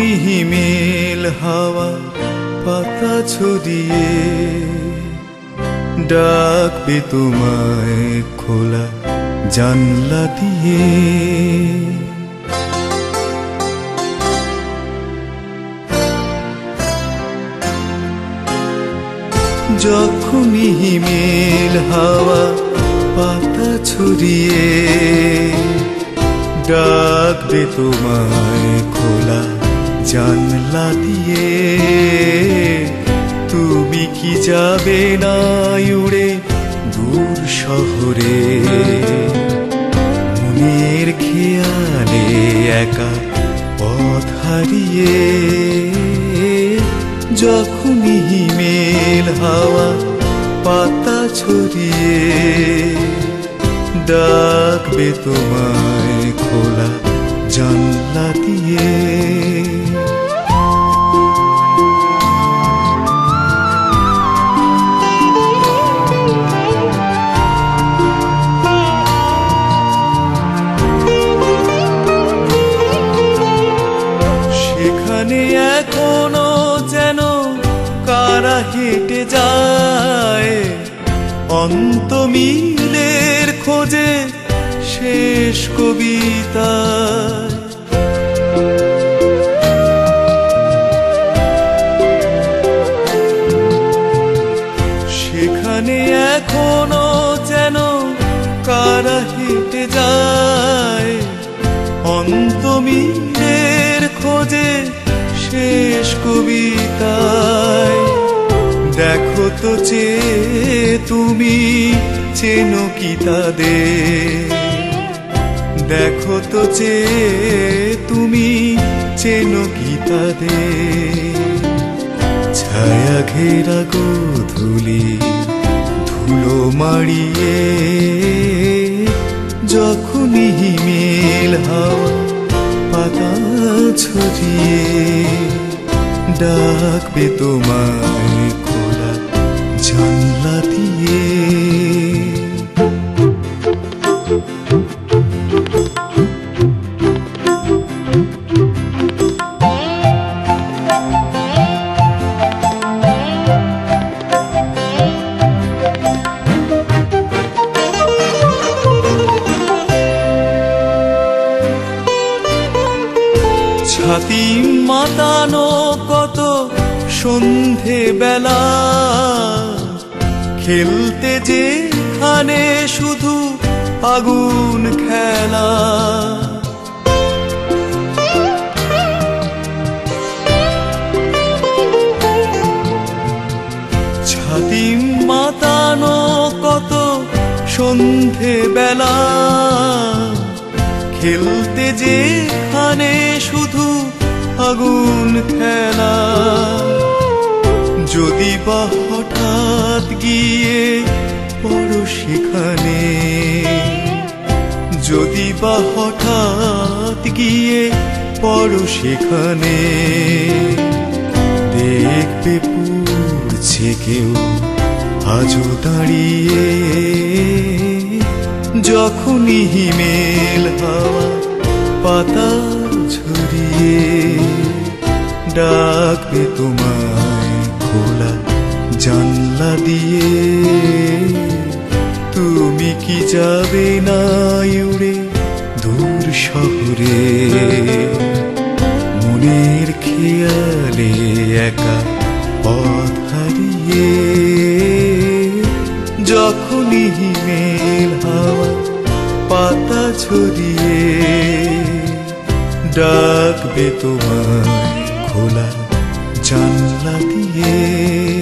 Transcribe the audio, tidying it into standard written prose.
যখনই হিমেল হাওয়া পাতা ছড়িয়ে ডাকবে তোমায় খোলা জানলা দিয়ে, যখনই হিমেল হাওয়া পাতা ছড়িয়ে ডাকবে তোমায় খোলা জানলা দিয়ে, তুমি কি যাবে না উড়ে দূর শহরে মনের খেয়ালে একা পথ হারিয়ে, যখনই হিমেল হাওয়া পাতা ছড়িয়ে ডাকবে তোমায় খোলা জানলা দিয়ে। সেখানে এখনো যেন কারা হেঁটে যায় অন্তমিলের খোঁজে শেষ কবিতা, সেখানে এখনো যেন কারা হেঁটে যায় অন্তমিলের খোঁজে শেষ কবিতায়। দেখো তো চেয়ে তুমি চেনো কি তাদের, দেখো তো চেয়ে তুমি চেনো কি তাদের, ছায়া ঘেরা গোধূলি ধুলো মাড়িয়ে, যখনই হিমেল হাওয়া পাতা ছড়িয়ে ডাকবে তোমায় খোলা জানলা দিয়ে। ছাতি মাতানো কত সন্ধে বেলা খেলতে যেখানে শুধু আগুন খেলা, ছাতি মাতানো কত সন্ধে বেলা খেলতে যেখানে শুধু আগুন খেলা, যদি বা হঠাৎ গিয়ে পড়ো সেখানে, যদি বা হঠাৎ গিয়ে পড়ো সেখানে, দেখবে পড়ছে কেউ আজও দাঁড়িয়ে, যখনই হিমেল হাওয়া পাতা ছড়িয়ে ডাকবে তোমায় খোলা জানলা দিয়ে, তুমি কি যাবে না উড়ে দূর শহরে মনের খেয়ালে একা পথ হারিয়ে, যখনই হিমেল হাওয়া পাতা ছড়িয়ে ডাকবে তোমায় খোলা জানলা দিয়ে।